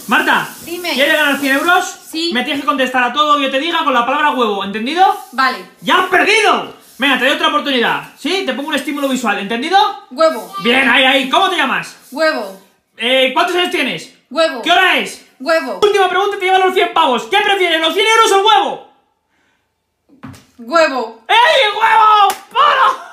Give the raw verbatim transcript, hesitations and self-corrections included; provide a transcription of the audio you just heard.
Marta, dime. ¿quieres ganar cien euros? Sí. Me tienes que contestar a todo lo que yo te diga con la palabra huevo, ¿entendido? Vale. ¡Ya has perdido! Venga, te doy otra oportunidad, ¿sí? Te pongo un estímulo visual, ¿entendido? Huevo. Bien, ahí, ahí. ¿Cómo te llamas? Huevo. Eh, ¿cuántos años tienes? Huevo. ¿Qué hora es? Huevo. Última pregunta y te llevan los cien pavos. ¿Qué prefieres, los cien euros o el huevo? Huevo. ¡Ey, el huevo! ¡Para!